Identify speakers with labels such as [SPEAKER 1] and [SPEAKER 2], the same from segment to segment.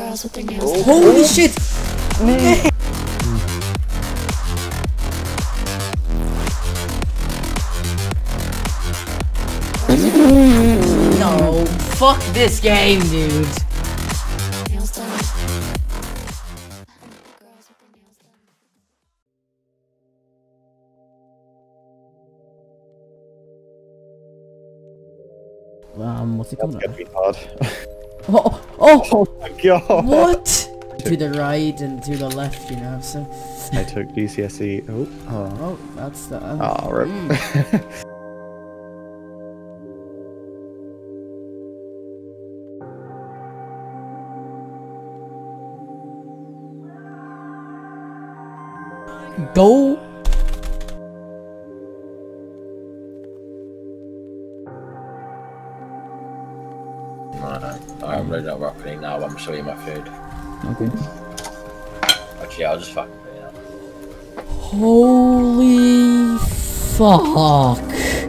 [SPEAKER 1] Holy shit! No, fuck this game, dude. What's it called?
[SPEAKER 2] That's gonna be hard.
[SPEAKER 1] Oh
[SPEAKER 2] my god!
[SPEAKER 1] What? To the right and to the left, you know, so...
[SPEAKER 2] I took GCSE.
[SPEAKER 1] Oh, that's the...
[SPEAKER 2] Rip.
[SPEAKER 1] Go!
[SPEAKER 3] I'm really not rocking now, I'm showing you my food.
[SPEAKER 1] Okay.
[SPEAKER 3] Actually, I'll just fucking put it out.
[SPEAKER 1] Holy fuck!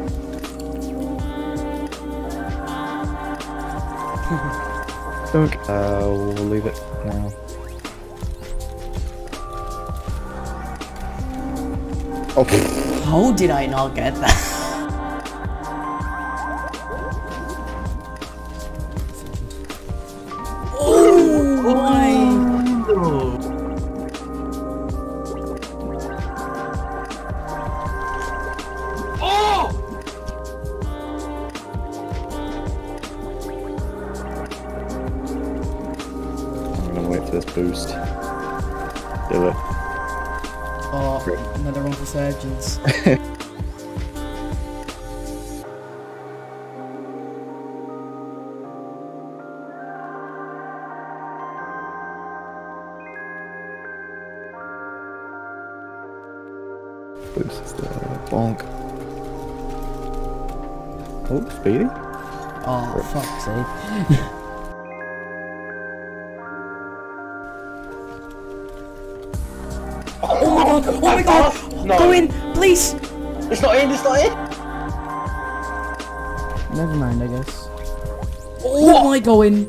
[SPEAKER 2] Don't. We'll leave it now. Oh.
[SPEAKER 1] How did I not get that? Oh my!
[SPEAKER 2] I'm gonna wait for this boost. Do it.
[SPEAKER 1] Oh, another one for surgeons.
[SPEAKER 2] Boost is the bonk. Oh, speedy.
[SPEAKER 1] Oh, fuck's sake. Oh my god!
[SPEAKER 3] No.
[SPEAKER 1] Go in, please!
[SPEAKER 3] It's not in, it's not in!
[SPEAKER 1] Never mind, I guess. Oh my go in!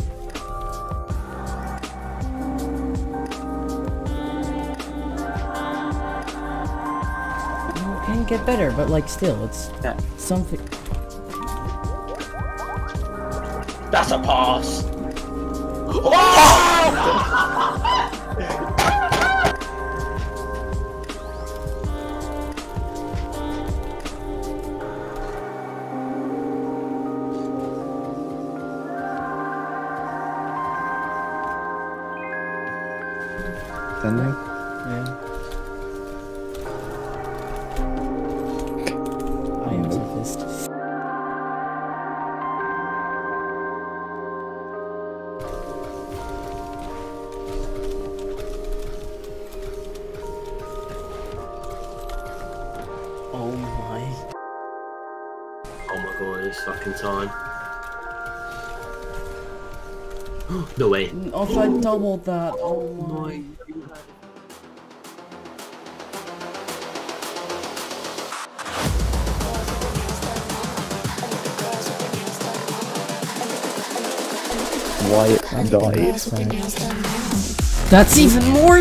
[SPEAKER 1] It can get better, but like still, it's something.
[SPEAKER 3] That's a pass!
[SPEAKER 2] Sending?
[SPEAKER 1] Yeah. I am so pissed. Oh my.
[SPEAKER 3] Oh my god, this fucking time. No way.
[SPEAKER 1] Oh, if I doubled that, oh my.
[SPEAKER 2] Why died?
[SPEAKER 1] That's even more.